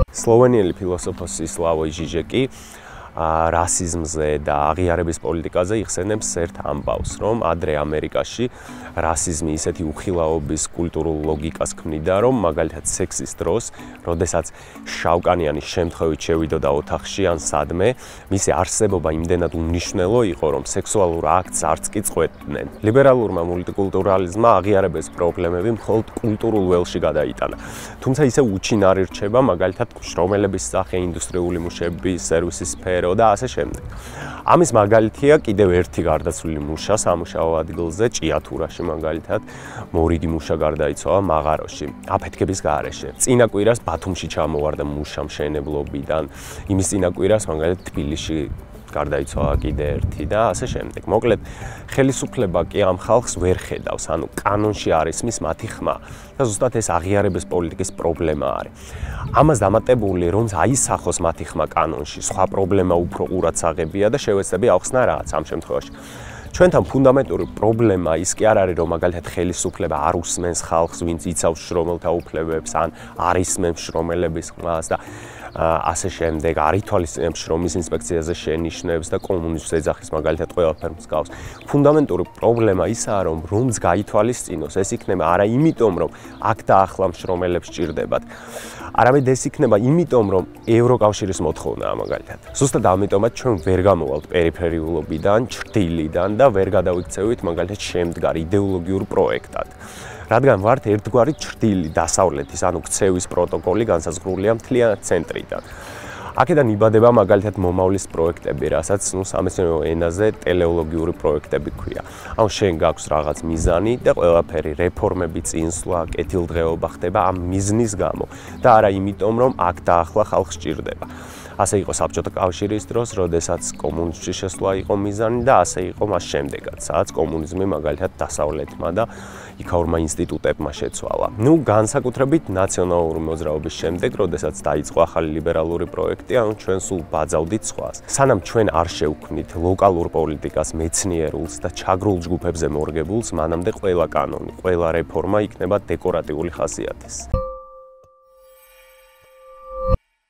სლოვენიელი ფილოსოფოსი სლავoj ჟიჟეკი რასიზმზე და აღიარების პოლიტიკაზე იხსენებს ერთ ამბავს, რომ ადრე ამერიკაში რასიზმი ისეთი უხილაობის კულტურულ ლოგიკას ქმნიდა, რომ მაგალითად სექსის დროს, როდესაც შავკანიანი შემთხვევით შევიდოდა ოთახში ან სადმე, მისი არსებობა იმდენად უნიშნელო იყო, რომ სექსუალურ აქტს არც კი წყვეტდნენ. ლიბერალურმა მულტიკულტურალიზმმა აღიარების პრობლემები მხოლოდ კულტურულ ველში გადაიტანა. თუმცა ისე უჩინარი რჩება მაგალითად შრომელების სახე, ინდუსტრიული მუშების, სერვისის სფერო და ასე შემდეგ. ამის მაგალითია კიდევ ერთი გარდაცვლილი მუშა სამუშაო ადგილზე ჭიათურაში მაგალითად მორიგი მუშა გარდაიცვალა მაღაროში აფეთქების გარეშე. წინა კვირას ბათუმში ჩამოვარდა მუშა მშენებლობიდან, იმის წინა კვირას მაგალითად თბილისში გარდაიცვალა კიდე ერთი და ასე შემდეგ. მოკლედ, ხელისუფლება კი ამ ხალხს ვერ ხედავს, ანუ კანონში არის მის მათი ხმა და ზუსტად ეს აღიარების პოლიტიკის პრობლემა არის. ამას დამატებული, რომ აისახოს მათი ხმა კანონში, სხვა პრობლემა უფრო ყურადსაღებია და შევეცდები ავხსნა რაღაც ამ შემთხვევაში. ჩვენთან ფუნდამენტური პრობლემა ის კი არ არის, რომ მაგალითად ხელისუფლება არ უსმენს ხალხს, ვინც იცავს შრომელთა უფლებებს, ან არ ისმენს შრომელების ხმას და ასე შემდეგ, არ ითვალისწინებს შრომის ინსპექციაზე შენიშვნებს და კომუნიზმს ეძახის მაგალითად ყველაფერ მსგავს. ფუნდამენტური პრობლემა ისაა, რომ რომც გაითვალისწინოს, ეს იქნება არა იმიტომ, რომ აქ და ახლა შრომელებს სჭირდებათ, არამედ ეს იქნება იმიტომ, რომ ევროკავშირის მოთხოვნაა მაგალითად. ზუსტად ამიტომაც ჩვენ ვერ გამოვალთ პერიფერიულობიდან, ჩრდილიდან და ვერ გადავიქცევით მაგალითად შემდგარ იდეოლოგიურ პროექტად. რადგან ვართ ერთგვარი ჩრდილი დასავლეთის, ანუ ქცევის პროტოკოლი განსაზღვრულია მთლიანად ცენტრიდან. აქედან იბადება მაგალითად მომავლის პროექტები, რასაც სამეცნიერო ენაზე ტელეოლოგიური პროექტები ქვია. ანუ შენ გაქვს რაღაც მიზანი და ყველაფერი რეფორმები, წინსვლა, კეთილდღეობა ხდება ამ მიზნის გამო და არა იმიტომ, რომ აქ და ახლა ხალხს სჭირდება. ასე იყო საბჭოთა კავშირის დროს, როდესაც კომუნიზმში შესვლა იყო მიზანი და ასე იყო მას შემდეგაც, სადაც კომუნიზმი მაგალითად დასავლეთმა და იქაურმა ინსტიტუტებმა შეცვალა. განსაკუთრებით ნაციონალური მოძრაობის შემდეგ, როდესაც დაიწყო ახალი ლიბერალური პროექტი, ანუ ჩვენ სულ ბაძავდით სხვას. სანამ ჩვენ არ შევქმნით ლოკალურ პოლიტიკას მეცნიერულს და ჩაგრულ ჯგუფებზე მორგებულს, მანამდე ყველა კანონი, ყველა რეფორმა იქნება დეკორატიული ხასიათის.